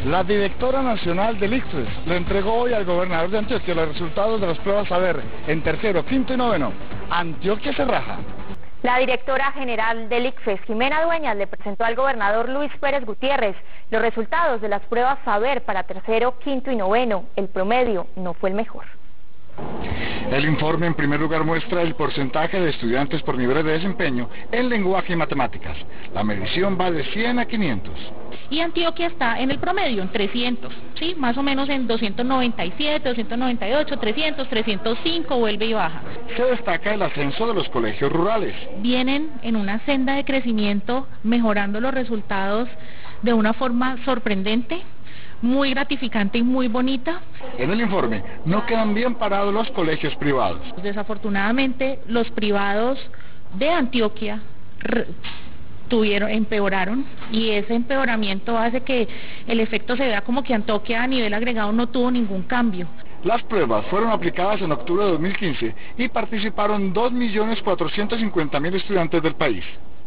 La directora nacional del ICFES le entregó hoy al gobernador de Antioquia los resultados de las pruebas Saber en tercero, quinto y noveno. Antioquia se raja. La directora general del ICFES, Jimena Dueñas, le presentó al gobernador Luis Pérez Gutiérrez los resultados de las pruebas Saber para tercero, quinto y noveno. El promedio no fue el mejor. El informe en primer lugar muestra el porcentaje de estudiantes por niveles de desempeño en lenguaje y matemáticas. La medición va de 100 a 500. Y Antioquia está en el promedio, en 300, ¿sí? Más o menos en 297, 298, 300, 305, vuelve y baja. Se destaca el ascenso de los colegios rurales. Vienen en una senda de crecimiento, mejorando los resultados de una forma sorprendente, muy gratificante y muy bonita. En el informe no quedan bien parados los colegios privados. Desafortunadamente, los privados de Antioquia empeoraron, y ese empeoramiento hace que el efecto se vea como que Antioquia a nivel agregado no tuvo ningún cambio. Las pruebas fueron aplicadas en octubre de 2015 y participaron 2.450.000 estudiantes del país.